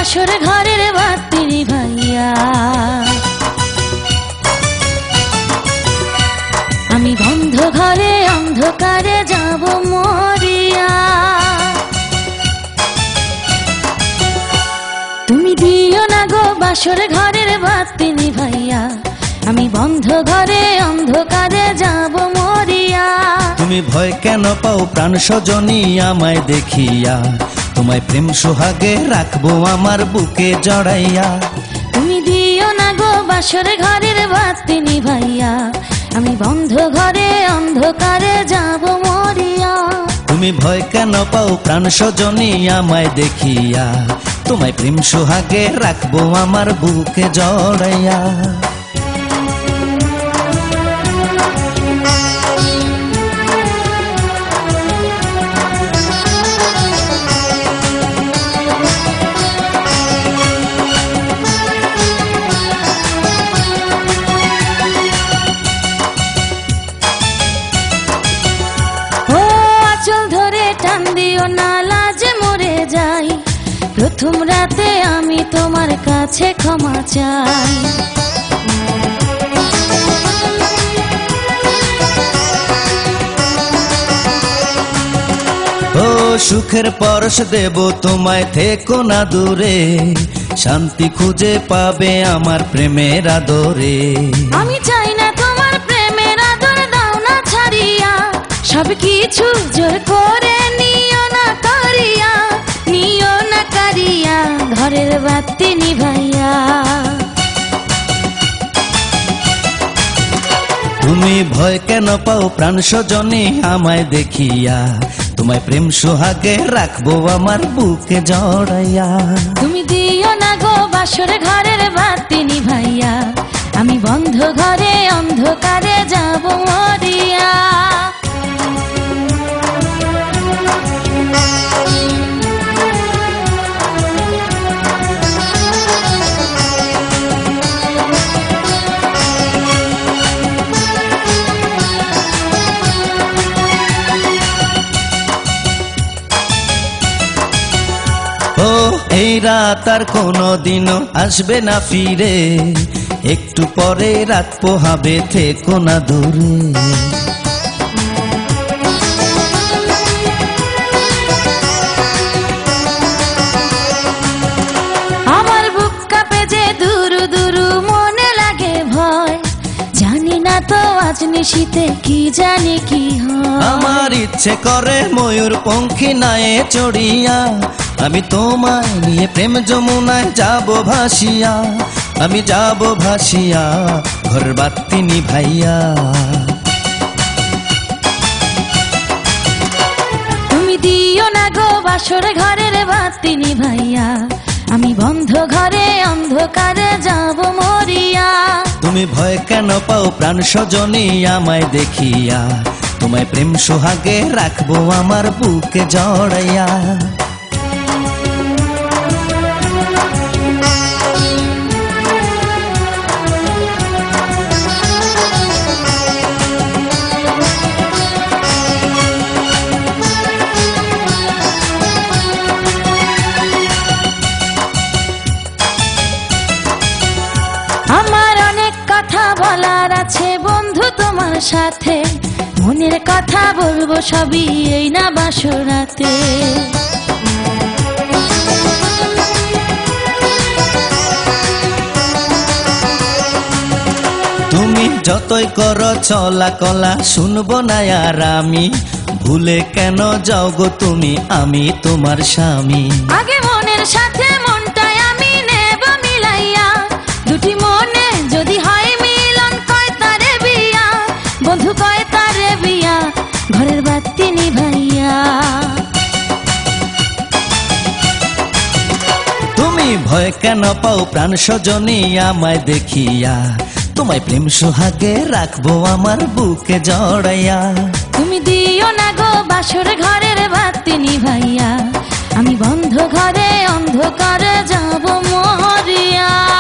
বাসর ঘরের বাতি নিভাইয়া। আমি বন্ধ ঘরে অন্ধকারে যাব মরিয়া। তুমি দিও না গো বাসর ঘরের বাতি নিভাইয়া। আমি বন্ধ ঘরে অন্ধকারে যাব মরিয়া। তুমি ভয় কেন পাও প্রাণ সজনী আমায় দেখিয়া? তোমায় প্রেম সোহাগে রাখবো আমার বুকে জড়াইয়া। তুমি দিও না গো বাসর ঘরের বাতি নিভাইয়া। আমি বন্ধ ঘরে অন্ধকারে যাব মরিয়া। তুমি ভয় কেন পাও প্রাণ সজনী আমায় দেখিয়া? তোমায় প্রেম সোহাগে রাখবো আমার বুকে জড়াইয়া। টান দিও না লাজে মরে যাই। প্রথম রাতে আমি তোমার কাছে ক্ষমা চাই। ও সুখের পরশ দেব তোমায়, থেকো না দূরে। শান্তি খুঁজে পাবে আমার প্রেমের আদরে। আমি চাই না তোমার প্রেমের আদর, দাও না ছাড়িয়া। সব কিছু জোর করে নিও না করিয়া, নিও না করিয়া ঘরের বাতি নিভাইয়া। তুমি ভয় কেন পাও প্রাণ সজনী আমায় দেখিয়া? তোমায় প্রেম সোহাগে রাখবো আমার বুকে জড়াইয়া। তুমি দিও না গো বাসর ঘরের বাতি নিভাইয়া। আমি বন্ধ ঘরে অন্ধকারে যাব মরিয়া। ও এই রাত আর কোনোদিনও আসবে না ফিরে। একটু পরে রাত পোহাবে, থেকো না দূরে। আমার বুক কাঁপে যে দুরু দুরু, মনে লাগে ভয়। জানি না তো আজ নিশীতে কি জানি কি হয়। আমার ইচ্ছে করে ময়ূর পঙ্খী নায়ে চড়িয়া। আমি তোমায় নিয়ে প্রেম যমুনায় যাব ভাসিয়া। আমি যাব ভাসিয়া ঘর বাতি নিভাইয়া। তুমি দিও না গো বাসর ঘরের বাতি নিভাইয়া। আমি বন্ধ ঘরে অন্ধকারে যাব মরিয়া। তুমি ভয় কেন পাও প্রাণ সজনী আমায় দেখিয়া? তোমায় প্রেম সোহাগে রাখবো আমার বুকে জড়াইয়া। আমার অনেক কথা বলার আছে বন্ধু তোমার সাথে। মনের কথা বলবো সবই এই না বাসরাতে। তুমি যতই করো চলা কলা, শুনবো না আর আমি। ভুলে কেন যাও গো তুমি, আমি তোমার স্বামী। আগে মনের সাথে মনটাই আমি নেব মিলাইয়া। দুটি মনে যদি হয় মিলন, কয় তারে বিয়া। বন্ধু কয় তারে বিয়া, ঘরের বাতি নিভাইয়া। তুমি ভয় কেন পাও প্রাণ সজনী আমায় দেখিয়া? তোমায় প্রেম সোহাগে রাখবো আমার বুকে জড়াইয়া। তুমি দিও না গো বাসর ঘরের বাতি নিভাইয়া। আমি বন্ধ ঘরে অন্ধকারে যাব মরিয়া।